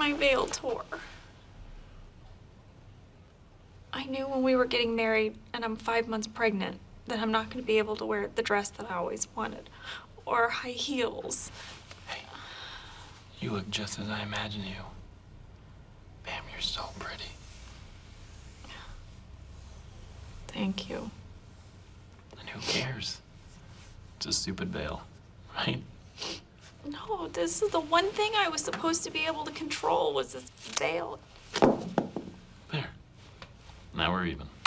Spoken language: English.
my veil tore. I knew when we were getting married and I'm 5 months pregnant that I'm not going to be able to wear the dress that I always wanted or high heels. Hey, you look just as I imagined you. Bam, you're so pretty. Thank you. And who cares? It's a stupid veil, right? No, this is the one thing I was supposed to be able to control was this veil. There. Now we're even.